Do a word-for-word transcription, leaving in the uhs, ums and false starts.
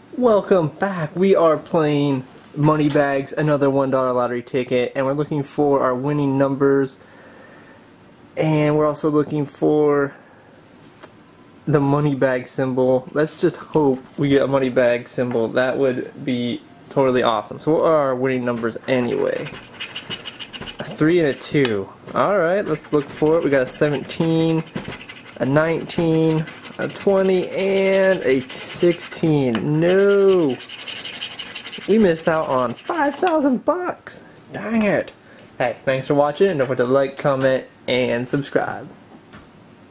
Welcome back. We are playing Money Bags, another one dollar lottery ticket, and we're looking for our winning numbers, and we're also looking for the money bag symbol. Let's just hope we get a money bag symbol. That would be totally awesome. So what are our winning numbers anyway? A three and a two. Alright, let's look for it. We got a seventeen, a nineteen, a twenty, and a sixteen. No! We missed out on five thousand bucks! Dang it! Hey, thanks for watching, and don't forget to like, comment, and subscribe.